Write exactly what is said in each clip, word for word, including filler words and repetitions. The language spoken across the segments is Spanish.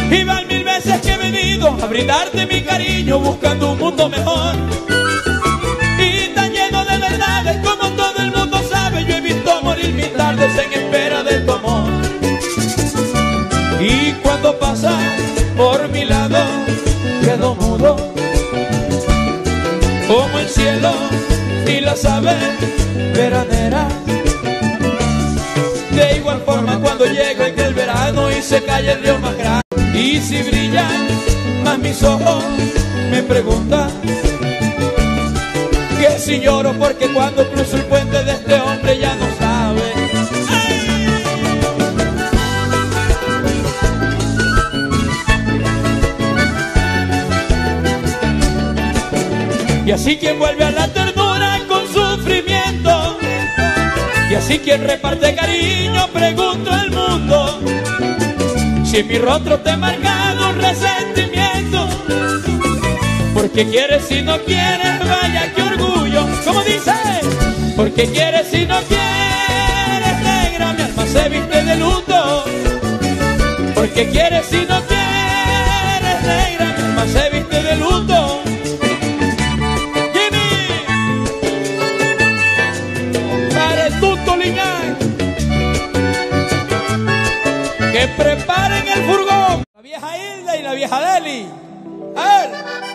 Y van mil veces que he venido a brindarte mi cariño buscando un mundo mejor. Y tan lleno de verdades como todo el mundo sabe, yo he visto morir mis tardes en espera de tu amor. Y cuando pasas por mi lado quedo mudo como el cielo y las aves veraneras. De igual forma cuando llega el verano y se cae el río más grande. Y si brillan más mis ojos me preguntan que si lloro porque cuando cruzo el puente de este hombre ya no sabe. Y así quien vuelve a la ternura con sufrimiento, y así quien reparte cariño, pregunto al mundo si en mi rostro te he marcado un resentimiento. Porque quieres si no quieres, vaya qué orgullo. ¿Cómo dice? Porque quieres si no quieres, negra, mi alma se viste de luto. Porque quieres si no quieres, negra, mi alma se viste de luto. Que preparen el furgón. La vieja Hilda y la vieja Deli. A ver.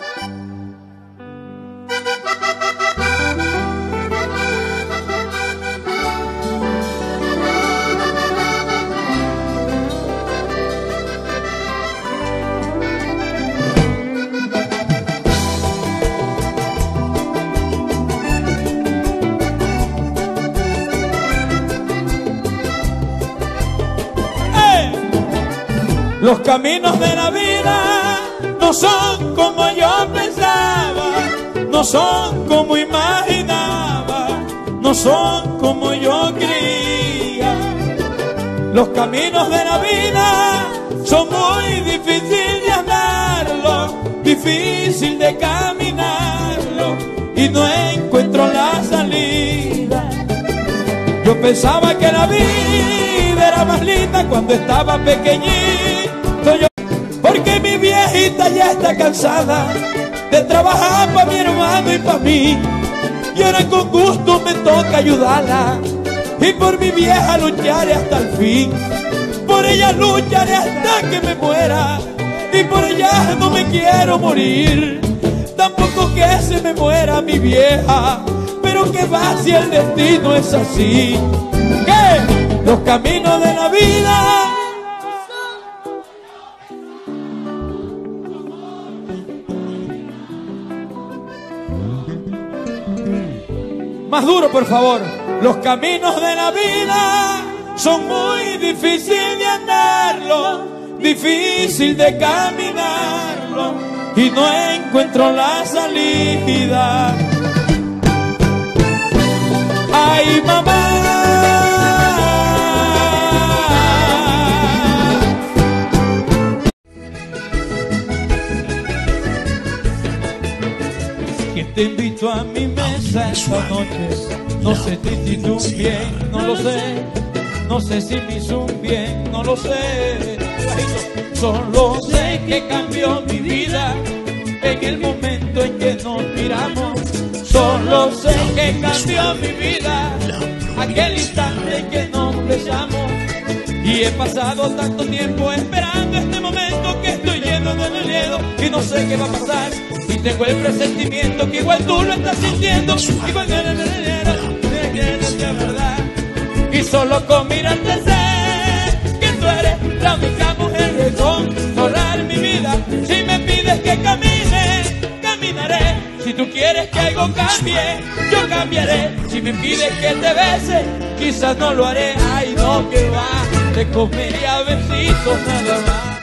Los caminos de la vida no son como yo pensaba, no son como imaginaba, no son como yo creía. Los caminos de la vida son muy difíciles de andarlo, difícil de caminarlo y no encuentro la salida. Yo pensaba que la vida era más linda cuando estaba pequeñito yo, porque mi viejita ya está cansada de trabajar para mi hermano y para mí, y ahora con gusto me toca ayudarla, y por mi vieja lucharé hasta el fin. Por ella lucharé hasta que me muera, y por ella no me quiero morir. Tampoco que se me muera mi vieja, pero que va si el destino es así. ¿Qué? Los caminos de la vida más duro, por favor. Los caminos de la vida son muy difíciles de andarlo, difícil de caminarlo y no encuentro la salida. Ay, mamá, que te invito a mi mesa esta noche. No sé si te hizo un bien, no lo sé. No sé si me hizo un bien, no lo sé. Solo sé que cambió mi vida en el momento en que nos miramos. Solo sé que cambió mi vida aquel instante en que nos besamos. Y he pasado tanto tiempo esperando este momento que estoy lleno de miedo y no sé qué va a pasar. Y tengo el presentimiento que igual tú lo estás sintiendo. Igual que el de verdad. Y solo con mirarte sé que tú eres la única mujer de controlar mi vida. Si me pides que camine, caminaré. Si tú quieres que algo cambie, yo cambiaré. Si me pides que te bese, quizás no lo haré. Ay, no, que va, te comería besitos nada más.